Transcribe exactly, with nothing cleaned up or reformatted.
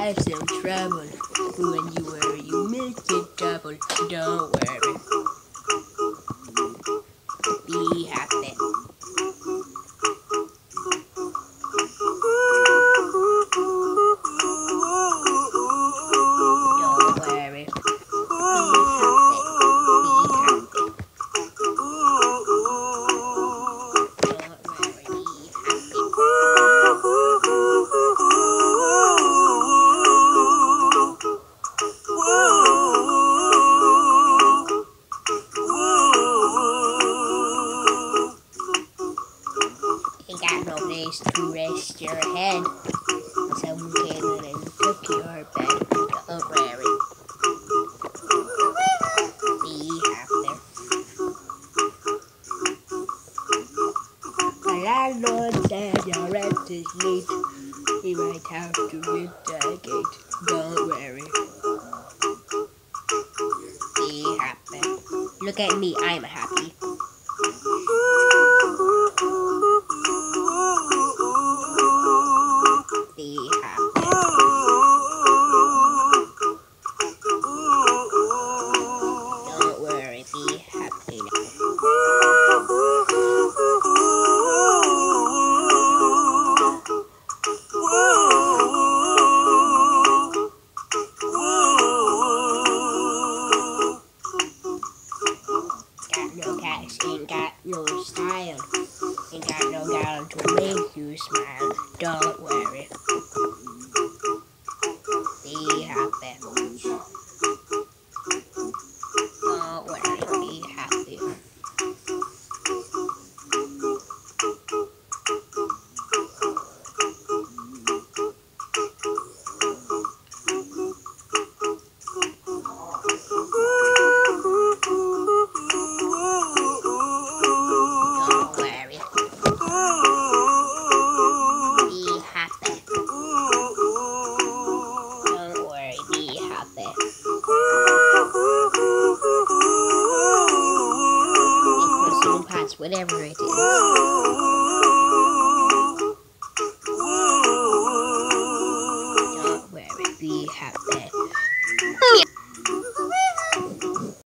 have some trouble. When you worry, you make it double. Don't worry. Be happy. Don't worry. Be happy. Be happy. Don't worry. Be happy. You got no place to rest your head. Someone came in and took your bed. Don't worry. Be happy. The landlord said your rent is late. He might have to mitigate. Don't worry. Be happy. Look at me, I'm happy. Be happy. Don't worry, be happy now. Got no cash, ain't got no style. Ain't got no gown to make you smile. Don't worry. Be happy. Don't worry, be happy. Don't worry. Be happy. Don't worry, be happy. It will soon pass, whatever it is. Don't worry, be happy.